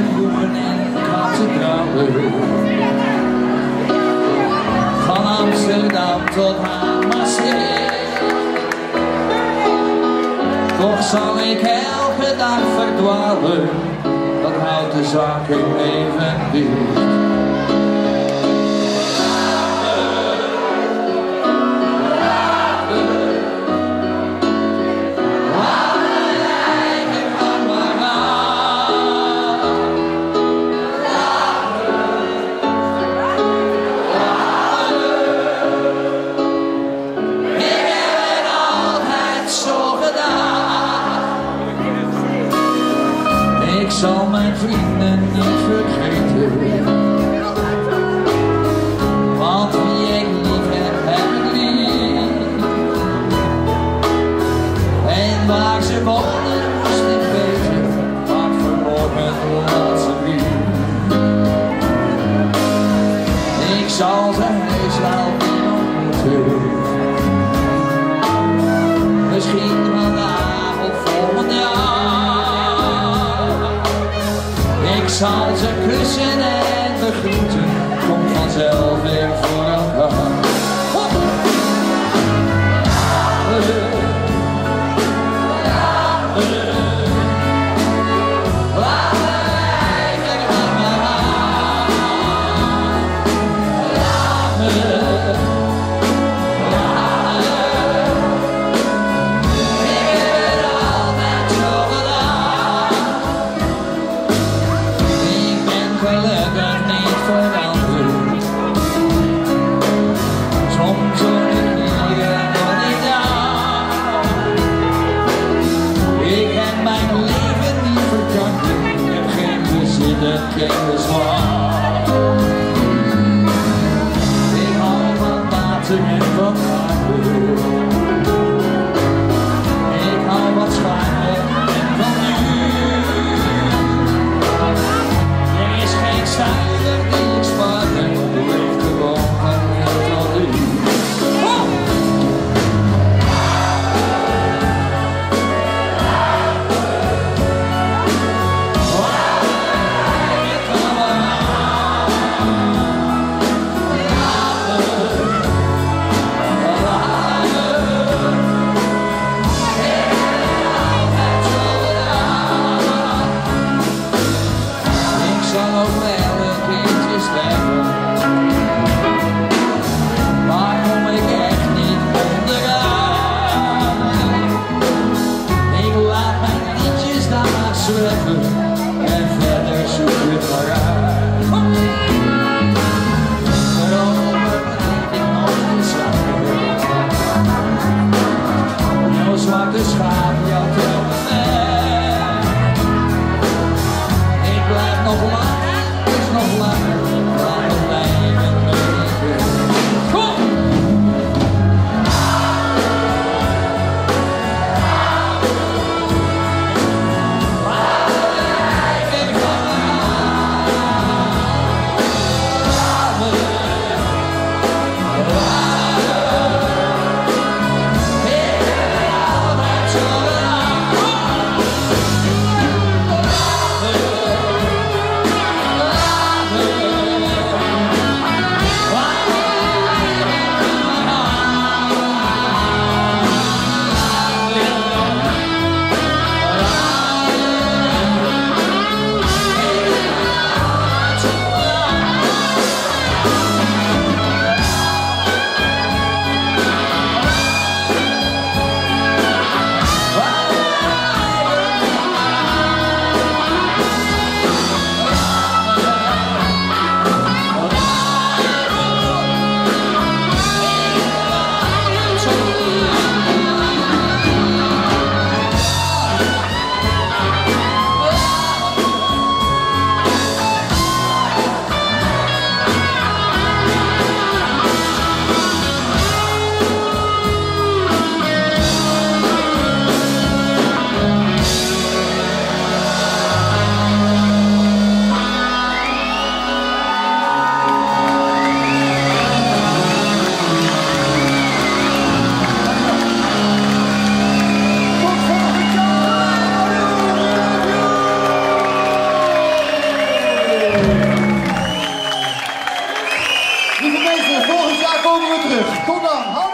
kroegen en kathedralen. Van Amsterdam tot Maastricht. Toch zal ik elke dag verdwalen, dat houdt de zaken even dicht. Ik zal mijn vrienden niet vergeten, want wie ik lief heb, heb ik lief. En waar ze wonen moest ik weten, maar verborgen laat ze lief. Ik zal ze heus wel weer ontmoeten, misschien vandaag of volgend jaar. Ik zal ze kussen en begroeten, kom vanzelf weer voor elkaar. Gelukkig niet veranderd. Soms hoor ik hier nog niet aan. Ik heb mijn leven niet verdankt. Ik heb geen bezit en geen bezwaar. Ik hou van water en van water. Ik hou van schaamte en van zuiver die ik spaar en leef gewoon van net al u. Ik zal ook wel een keertje sterven, maar kom ik echt niet onderuit. Ik laat mijn liedjes daar maar zwerven en verder zoek het maar uit. Daarover praat ik nog eens langer. Jouw zwarte schaap, jouw trouwe weg. Ik blijf nog langer, is nog langer, laat het blijven niet weg. Kom! Ik ben altijd zo gedaan. terug. Tot dan.